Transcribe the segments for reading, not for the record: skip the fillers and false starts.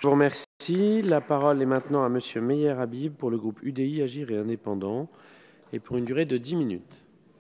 Je vous remercie. La parole est maintenant à Monsieur Meyer Habib pour le groupe UDI, Agir et Indépendants, et pour une durée de 10 minutes.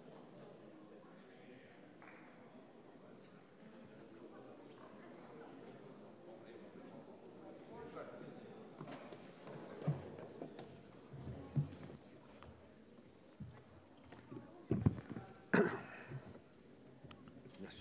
Merci.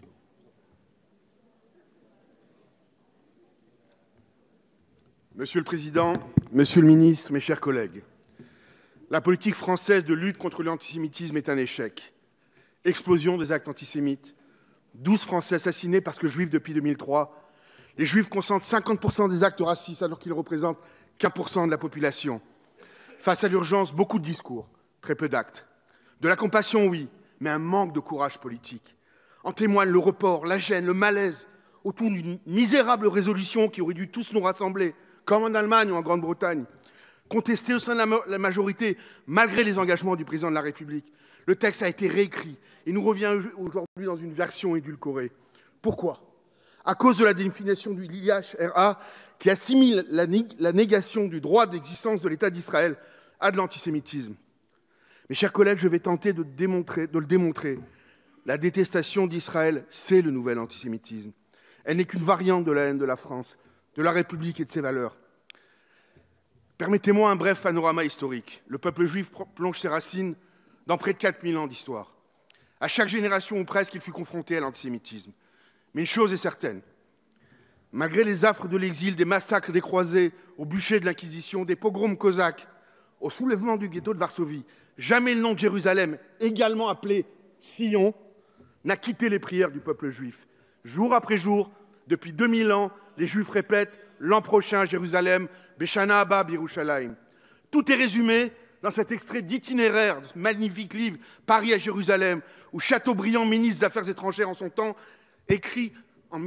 Monsieur le Président, Monsieur le Ministre, mes chers collègues, la politique française de lutte contre l'antisémitisme est un échec. Explosion des actes antisémites, 12 Français assassinés parce que juifs depuis 2003. Les juifs consentent 50% des actes racistes alors qu'ils représentent qu'1% de la population. Face à l'urgence, beaucoup de discours, très peu d'actes. De la compassion, oui, mais un manque de courage politique. En témoignent le report, la gêne, le malaise autour d'une misérable résolution qui aurait dû tous nous rassembler, comme en Allemagne ou en Grande-Bretagne, contestée au sein de la majorité, malgré les engagements du président de la République. Le texte a été réécrit et nous revient aujourd'hui dans une version édulcorée. Pourquoi ? À cause de la définition du l'IHRA qui assimile la négation du droit d'existence de l'État d'Israël à de l'antisémitisme. Mes chers collègues, je vais tenter de le démontrer. La détestation d'Israël, c'est le nouvel antisémitisme. Elle n'est qu'une variante de la haine de la France, de la République et de ses valeurs. Permettez-moi un bref panorama historique. Le peuple juif plonge ses racines dans près de 4000 ans d'histoire. À chaque génération ou presque, il fut confronté à l'antisémitisme. Mais une chose est certaine, malgré les affres de l'exil, des massacres des croisés, au bûcher de l'Inquisition, des pogroms cosaques, au soulèvement du ghetto de Varsovie, jamais le nom de Jérusalem, également appelé Sion, n'a quitté les prières du peuple juif. Jour après jour, depuis 2000 ans, les Juifs répètent « l'an prochain à Jérusalem, Beshana Abba Birushalayim ». Tout est résumé dans cet extrait d'itinéraire de ce magnifique livre « Paris à Jérusalem » où Chateaubriand, ministre des Affaires étrangères en son temps, écrit en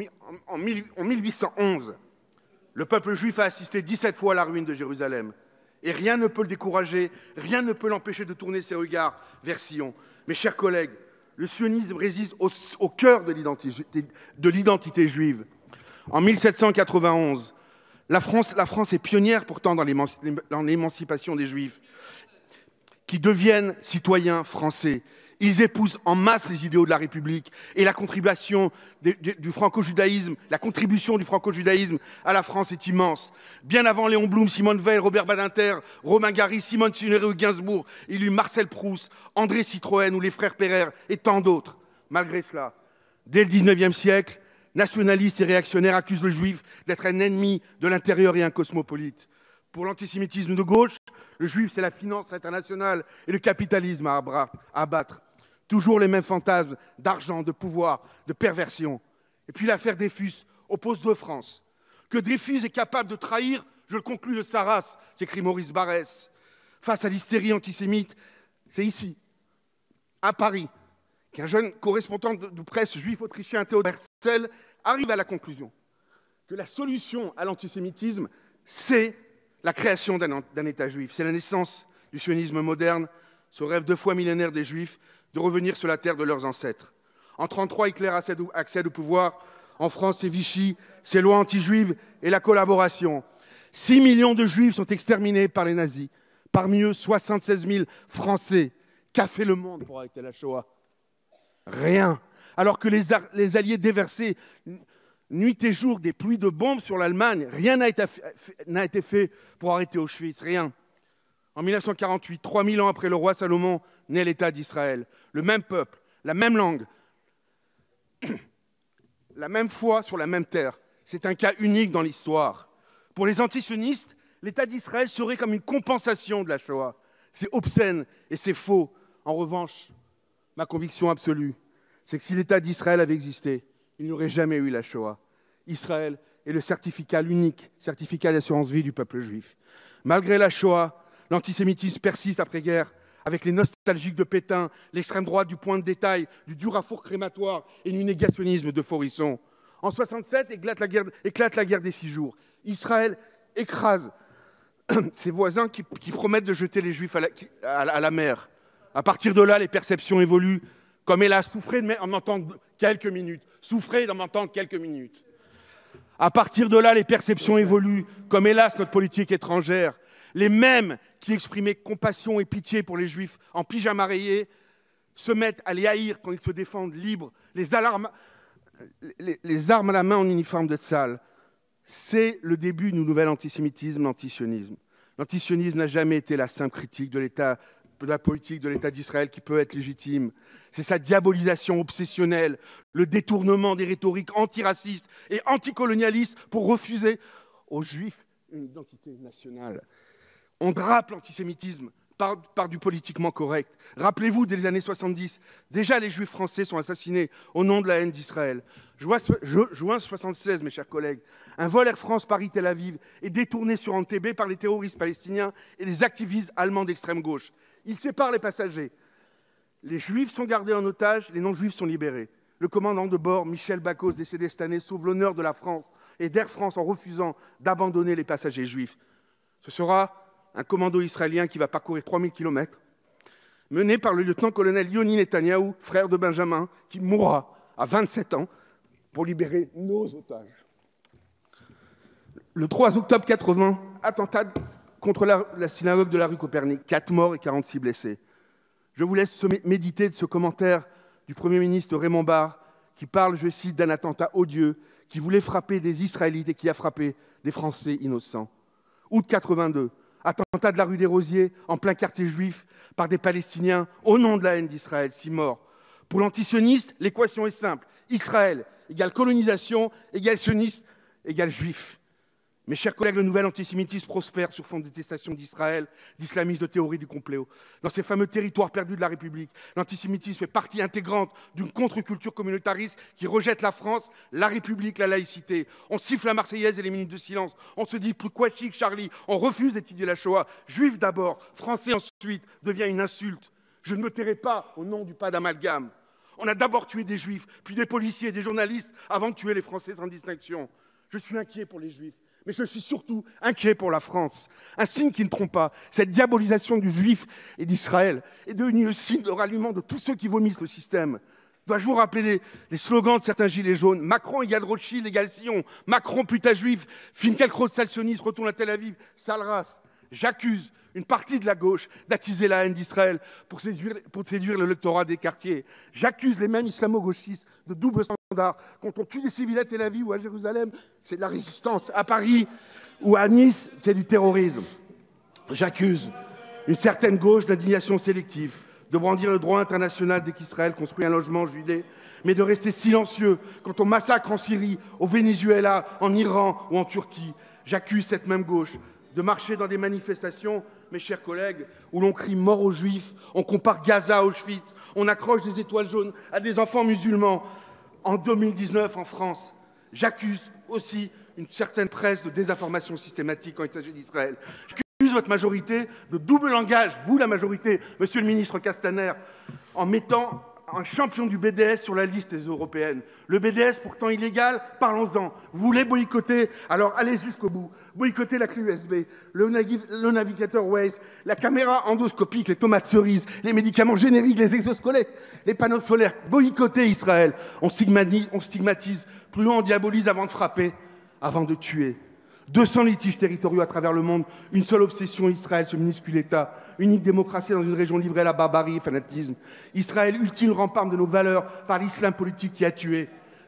1811. Le peuple juif a assisté 17 fois à la ruine de Jérusalem. Et rien ne peut le décourager, rien ne peut l'empêcher de tourner ses regards vers Sion. Mes chers collègues, le sionisme résiste au cœur de l'identité juive. En 1791, la France est pionnière pourtant dans l'émancipation des Juifs, qui deviennent citoyens français. Ils épousent en masse les idéaux de la République et la contribution du franco-judaïsme, à la France est immense. Bien avant Léon Blum, Simone Veil, Robert Badinter, Romain Gary, Simone Signoret ou Gainsbourg, il y eut Marcel Proust, André Citroën ou les frères Pereire et tant d'autres. Malgré cela, dès le XIXe siècle, nationalistes et réactionnaires accusent le juif d'être un ennemi de l'intérieur et un cosmopolite. Pour l'antisémitisme de gauche, le juif, c'est la finance internationale et le capitalisme à abattre. Toujours les mêmes fantasmes d'argent, de pouvoir, de perversion. Et puis l'affaire Dreyfus oppose deux France. Que Dreyfus est capable de trahir, je le conclus de sa race, s'écrit Maurice Barrès. Face à l'hystérie antisémite, c'est ici, à Paris, qu'un jeune correspondant de presse juif autrichien, Théodore Herzl, arrive à la conclusion que la solution à l'antisémitisme, c'est la création d'un État juif. C'est la naissance du sionisme moderne, ce rêve 2 fois millénaire des Juifs, de revenir sur la terre de leurs ancêtres. En 1933, Hitler accède au pouvoir. En France, c'est Vichy, ses lois anti-juives et la collaboration. 6 millions de Juifs sont exterminés par les nazis. Parmi eux, 76 000 Français. Qu'a fait le monde pour arrêter la Shoah? Rien. Alors que les Alliés déversaient nuit et jour des pluies de bombes sur l'Allemagne, rien n'a été fait pour arrêter Auschwitz, rien. En 1948, 3000 ans après le roi Salomon, naît l'État d'Israël. Le même peuple, la même langue, la même foi sur la même terre. C'est un cas unique dans l'histoire. Pour les antisionistes, l'État d'Israël serait comme une compensation de la Shoah. C'est obscène et c'est faux. En revanche, ma conviction absolue, c'est que si l'État d'Israël avait existé, il n'y aurait jamais eu la Shoah. Israël est le certificat, l'unique certificat d'assurance vie du peuple juif. Malgré la Shoah, l'antisémitisme persiste après-guerre, avec les nostalgiques de Pétain, l'extrême droite du point de détail, du dur à four crématoire et du négationnisme de Forisson. En 1967, éclate la guerre des 6 jours. Israël écrase ses voisins qui promettent de jeter les Juifs à la mer. À partir de là, les perceptions évoluent. Comme hélas, souffrez d'en m'entendre quelques minutes. Souffrez d'en m'entendre quelques minutes. À partir de là, les perceptions évoluent, comme hélas notre politique étrangère. Les mêmes qui exprimaient compassion et pitié pour les Juifs en pyjama rayé se mettent à les haïr quand ils se défendent libres, les armes à la main en uniforme de tzal. C'est le début du nouvel antisémitisme, l'antisionisme. L'antisionisme n'a jamais été la simple critique de la politique de l'État d'Israël qui peut être légitime. C'est sa diabolisation obsessionnelle, le détournement des rhétoriques antiracistes et anticolonialistes pour refuser aux Juifs une identité nationale. On drape l'antisémitisme par du politiquement correct. Rappelez-vous, dès les années 70, déjà les Juifs français sont assassinés au nom de la haine d'Israël. Juin 1976, mes chers collègues, un vol Air France Paris-Tel Aviv est détourné sur Entebbe par les terroristes palestiniens et les activistes allemands d'extrême gauche. Ils séparent les passagers. Les Juifs sont gardés en otage, les non-Juifs sont libérés. Le commandant de bord, Michel Bacos, décédé cette année, sauve l'honneur de la France et d'Air France en refusant d'abandonner les passagers juifs. Ce sera un commando israélien qui va parcourir 3000 km, mené par le lieutenant-colonel Yoni Netanyahou, frère de Benjamin, qui mourra à 27 ans pour libérer nos otages. Le 3 octobre 80, attentat contre la synagogue de la rue Copernic, 4 morts et 46 blessés. Je vous laisse méditer de ce commentaire du Premier ministre Raymond Barre qui parle, je cite, d'un attentat odieux qui voulait frapper des Israélites et qui a frappé des Français innocents. Août 82, attentat de la rue des Rosiers en plein quartier juif par des Palestiniens au nom de la haine d'Israël, 6 morts. Pour l'antisioniste, l'équation est simple. Israël égale colonisation, égale sioniste, égale juif. Mes chers collègues, le nouvel antisémitisme prospère sur fond de détestation d'Israël, d'islamisme, de théorie du complot. Dans ces fameux territoires perdus de la République, l'antisémitisme fait partie intégrante d'une contre-culture communautariste qui rejette la France, la République, la laïcité. On siffle la Marseillaise et les minutes de silence. On se dit pourquoi chic, Charlie. On refuse d'étudier la Shoah. Juif d'abord, français ensuite, devient une insulte. Je ne me tairai pas au nom du pas d'amalgame. On a d'abord tué des Juifs, puis des policiers et des journalistes, avant de tuer les Français sans distinction. Je suis inquiet pour les Juifs. Mais je suis surtout inquiet pour la France. Un signe qui ne trompe pas, cette diabolisation du juif et d'Israël est devenue le signe de ralliement de tous ceux qui vomissent le système. Dois-je vous rappeler les slogans de certains gilets jaunes? Macron égale Rothschild égale Sion. Macron putain juif. Finkielkraut sale sioniste, retourne à Tel Aviv, sale race. J'accuse une partie de la gauche d'attiser la haine d'Israël pour séduire le lectorat des quartiers. J'accuse les mêmes islamo-gauchistes de double standard. Quand on tue des civils à Tel Aviv ou à Jérusalem, c'est de la résistance. À Paris ou à Nice, c'est du terrorisme. J'accuse une certaine gauche d'indignation sélective, de brandir le droit international dès qu'Israël construit un logement juif, mais de rester silencieux quand on massacre en Syrie, au Venezuela, en Iran ou en Turquie. J'accuse cette même gauche de marcher dans des manifestations, mes chers collègues, où l'on crie mort aux Juifs, on compare Gaza à Auschwitz, on accroche des étoiles jaunes à des enfants musulmans. En 2019, en France, j'accuse aussi une certaine presse de désinformation systématique quand il s'agit d'Israël. J'accuse votre majorité de double langage, vous la majorité, monsieur le ministre Castaner, en mettant un champion du BDS sur la liste des européennes. Le BDS, pourtant illégal, parlons-en. Vous voulez boycotter, alors allez jusqu'au bout. Boycottez la clé USB, le navigateur Waze, la caméra endoscopique, les tomates cerises, les médicaments génériques, les exosquelettes, les panneaux solaires. Boycottez Israël. On stigmatise, plus loin on diabolise avant de frapper, avant de tuer. 200 litiges territoriaux à travers le monde, une seule obsession, Israël, ce minuscule État, unique démocratie dans une région livrée à la barbarie et fanatisme. Israël, ultime rempart de nos valeurs par l'islam politique qui a tué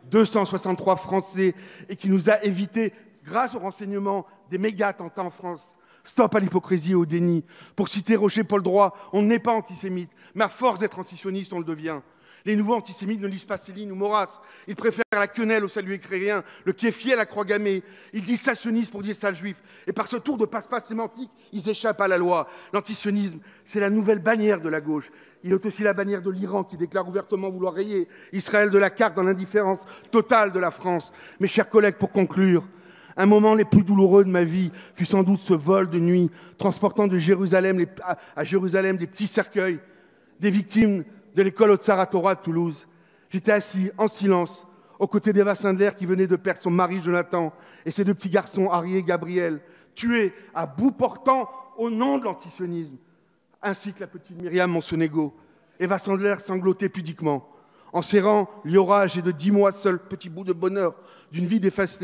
263 Français et qui nous a évité, grâce au renseignement, des méga attentats en France. Stop à l'hypocrisie et au déni. Pour citer Roger Paul Droit, on n'est pas antisémite, mais à force d'être antisioniste, on le devient. Les nouveaux antisémites ne lisent pas Céline ou Maurras. Ils préfèrent la quenelle au salut écrérien, le kéfier à la croix gammée. Ils disent sale sioniste pour dire sale juif. Et par ce tour de passe-passe sémantique, ils échappent à la loi. L'antisionisme, c'est la nouvelle bannière de la gauche. Il est aussi la bannière de l'Iran qui déclare ouvertement vouloir rayer Israël de la carte dans l'indifférence totale de la France. Mes chers collègues, pour conclure, un moment les plus douloureux de ma vie fut sans doute ce vol de nuit, transportant de Jérusalem à Jérusalem des petits cercueils, des victimes de l'école Otsara Torah de Toulouse. J'étais assis en silence aux côtés d'Eva Sandler qui venait de perdre son mari Jonathan et ses deux petits garçons Harry et Gabriel, tués à bout portant au nom de l'antisionisme, ainsi que la petite Myriam Monsonego. Eva Sandler sanglotait pudiquement. En serrant Liora, âgée de 10 mois seul, petit bout de bonheur d'une vie dévastée,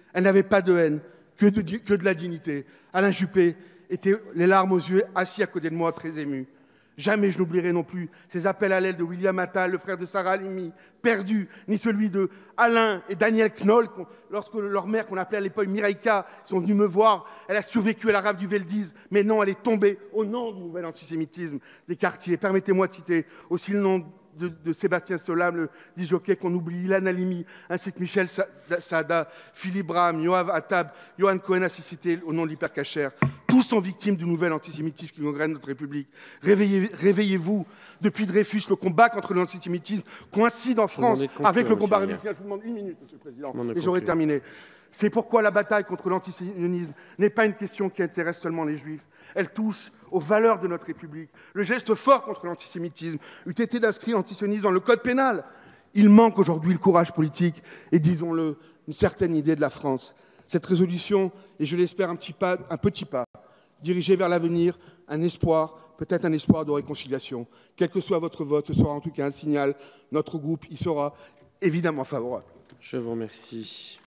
Elle n'avait pas de haine, que de la dignité. Alain Juppé était les larmes aux yeux, assis à côté de moi, très ému. Jamais je n'oublierai non plus ces appels à l'aide de William Attal, le frère de Sarah Halimi, perdu, ni celui de Alain et Daniel Knoll, lorsque leur mère, qu'on appelait à l'époque Miraïka, sont venus me voir. Elle a survécu à la rafle du Veldiz, mais non, elle est tombée au nom du nouvel antisémitisme des quartiers. Permettez-moi de citer aussi le nom de Sébastien Solam, le disjockey qu'on oublie, Ilan Halimi, ainsi que Michel Saada, Philippe Bram, Yoav Attab, Johan Cohen, ainsi cité au nom de l'hypercacher. Tous sont victimes du nouvel antisémitisme qui gangrène notre République. Réveillez-vous. Depuis Dreyfus, le combat contre l'antisémitisme coïncide en France avec le combat républicain. Je vous demande une minute, Monsieur le Président, et j'aurai terminé. C'est pourquoi la bataille contre l'antisionisme n'est pas une question qui intéresse seulement les Juifs. Elle touche aux valeurs de notre République. Le geste fort contre l'antisémitisme eût été d'inscrire l'antisionisme dans le code pénal. Il manque aujourd'hui le courage politique et, disons-le, une certaine idée de la France. Cette résolution est, je l'espère, un petit pas, dirigé vers l'avenir, un espoir, peut-être un espoir de réconciliation. Quel que soit votre vote, ce sera en tout cas un signal. Notre groupe y sera évidemment favorable. Je vous remercie.